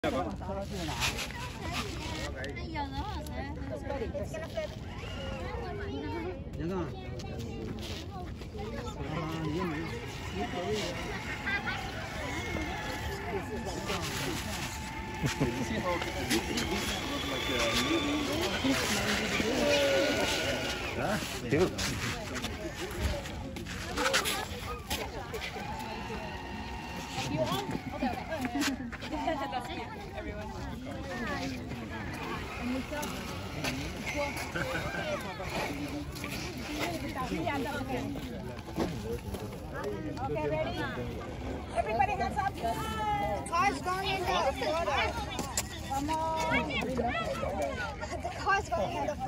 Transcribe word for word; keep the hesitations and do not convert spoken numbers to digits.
Cute. You on? Okay, okay. That's cute. Everyone. Okay, ready? Everybody hands up. Car's going in the water. Come on. The car's going in the